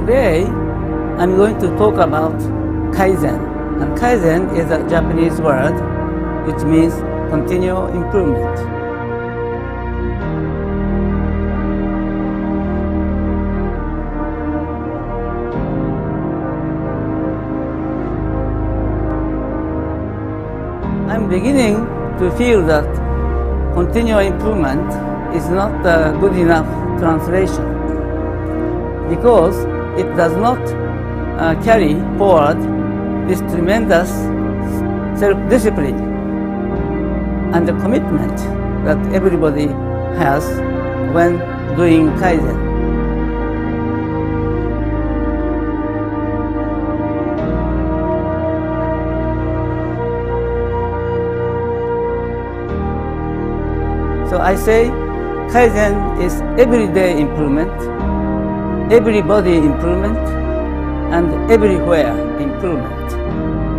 Today, I'm going to talk about Kaizen. And Kaizen is a Japanese word which means continual improvement. I'm beginning to feel that continual improvement is not a good enough translation because it does not carry forward this tremendous self-discipline and the commitment that everybody has when doing Kaizen. So I say Kaizen is everyday improvement, everybody improvement, and everywhere improvement.